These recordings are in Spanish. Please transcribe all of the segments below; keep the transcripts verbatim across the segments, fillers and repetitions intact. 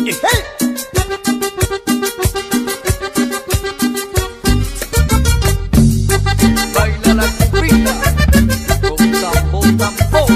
Baila la cumbita con tambo, tambo.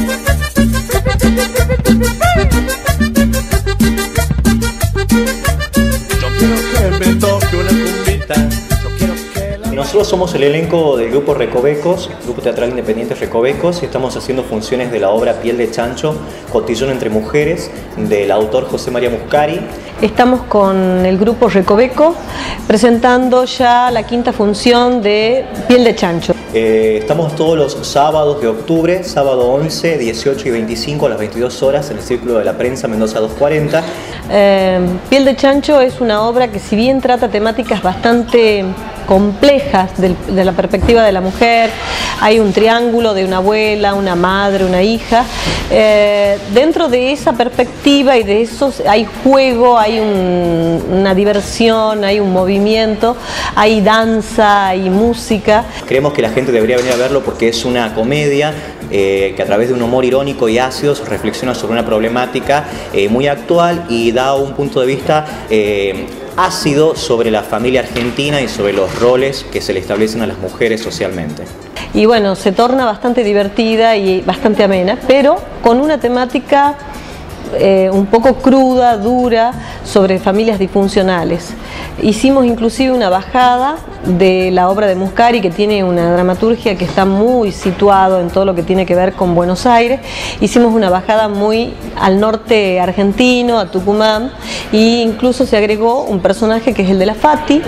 Yo quiero que me toque una cumbita. Yo quiero que la... Nosotros somos el elenco del grupo Recovecos, grupo teatral independiente Recovecos, y estamos haciendo funciones de la obra Piel de Chancho, Cotillón entre mujeres, del autor José María Muscari. Estamos con el grupo Recoveco presentando ya la quinta función de Piel de Chancho. Eh, estamos todos los sábados de octubre, sábado once, dieciocho y veinticinco a las veintidós horas en el Círculo de la Prensa Mendoza doscientos cuarenta. Eh, Piel de Chancho es una obra que, si bien trata temáticas bastante complejas de, de la perspectiva de la mujer, hay un triángulo de una abuela, una madre, una hija. Eh, dentro de esa perspectiva y de eso hay juego, hay un, una diversión, hay un movimiento, hay danza, hay música. Creemos que la gente debería venir a verlo porque es una comedia eh, que a través de un humor irónico y ácido reflexiona sobre una problemática eh, muy actual y da un punto de vista eh, ácido sobre la familia argentina y sobre los roles que se le establecen a las mujeres socialmente. Y bueno, se torna bastante divertida y bastante amena, pero con una temática eh, un poco cruda, dura, sobre familias disfuncionales. Hicimos inclusive una bajada de la obra de Muscari, que tiene una dramaturgia que está muy situado en todo lo que tiene que ver con Buenos Aires. Hicimos una bajada muy al norte argentino, a Tucumán, e incluso se agregó un personaje que es el de la Fati,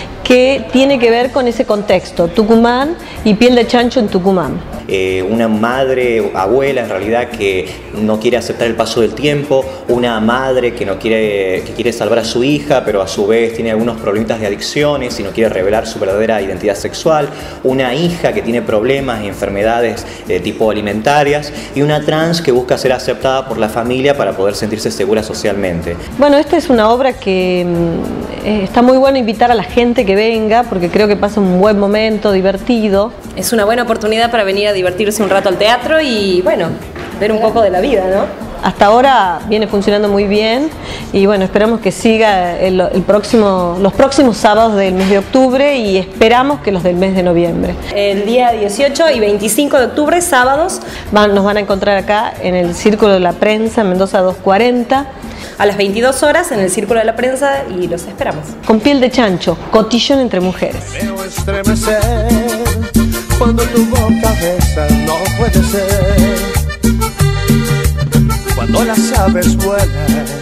que tiene que ver con ese contexto, Tucumán y Piel de Chancho en Tucumán. Eh, una madre, abuela en realidad, que no quiere aceptar el paso del tiempo, una madre que no quiere, que quiere salvar a su hija, pero a su vez tiene algunos problemitas de adicciones y no quiere revelar su verdadera identidad sexual, una hija que tiene problemas y enfermedades de tipo alimentarias, y una trans que busca ser aceptada por la familia para poder sentirse segura socialmente. Bueno, esta es una obra que eh, está muy bueno invitar a la gente que venga, porque creo que pasa un buen momento, divertido. Es una buena oportunidad para venir a divertirse un rato al teatro y, bueno, ver un poco de la vida, ¿no? Hasta ahora viene funcionando muy bien y bueno, esperamos que siga el, el próximo, los próximos sábados del mes de octubre y esperamos que los del mes de noviembre. El día dieciocho y veinticinco de octubre, sábados, van, nos van a encontrar acá en el Círculo de la Prensa Mendoza doscientos cuarenta. A las veintidós horas en el Círculo de la Prensa y los esperamos. Con Piel de Chancho, Cotillón entre mujeres. Veo estremecer cuando tu boca besa, no puede ser. Cuando las aves vuelan